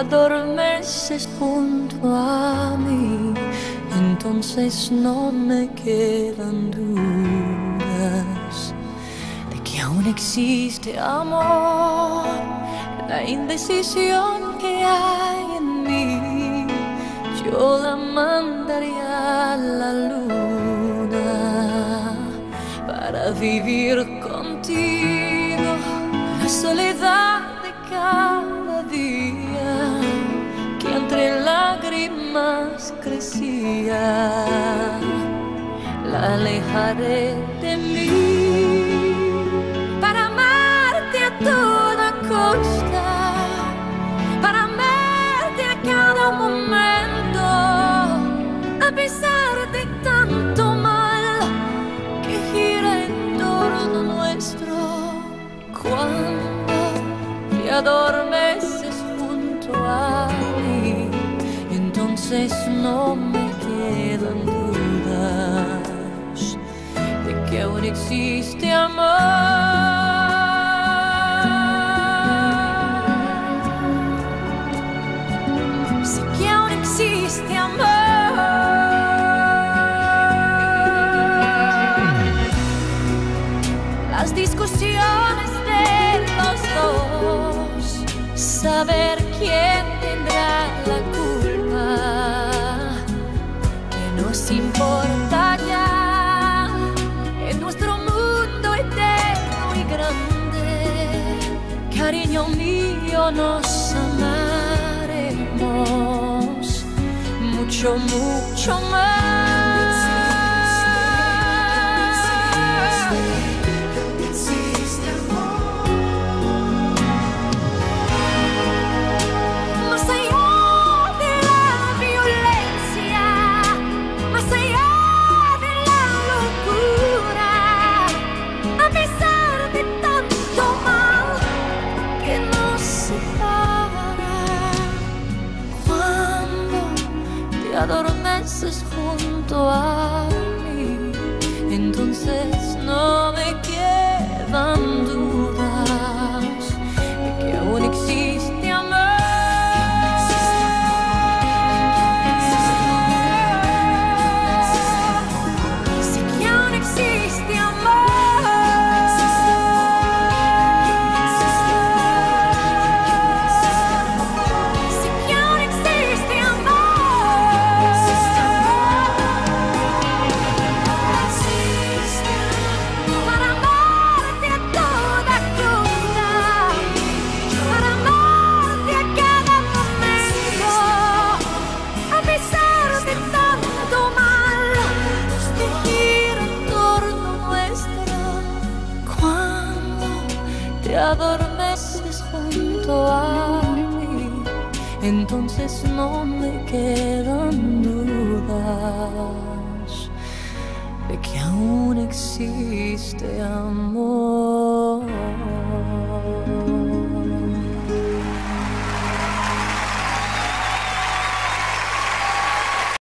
adormeces junto a mí, entonces no me quedan dudas de que aún existe amor. La indecisión que hay en mí, yo la mandaría a la luna para vivir contigo la soledad de cada día que entre lágrimas crecía. La alejaré de mí para amarte a toda costa, para amarte a cada momento, a pesar de tanto mal que gira en torno nuestro. Cuando te adormeces junto a mí, entonces no me quedan dudas de que aún existe amor. Sé que aún existe amor. Las discusiones de los dos, saber quién tendrá la culpa, que nos importa ya en nuestro mundo eterno y grande. Cariño mío, nos amaremos mucho, mucho más. Adormeces junto a mí, entonces no me quedan dudas de que aún existe amor. Sé que aún existe amor. Sé que aún existe amor. Te adormeces junto a mí, entonces no me quedan dudas de que aún existe amor.